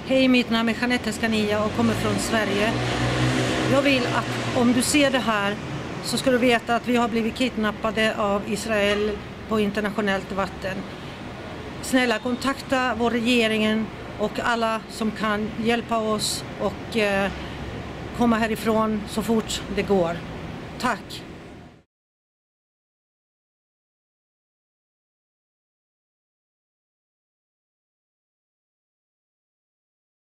Hej, mitt namn är Jeanette Escanilla och kommer från Sverige. Jag vill att om du ser det här så ska du veta att vi har blivit kidnappade av Israel på internationellt vatten. Snälla, kontakta vår regering och alla som kan hjälpa oss och komma härifrån så fort det går. Tack!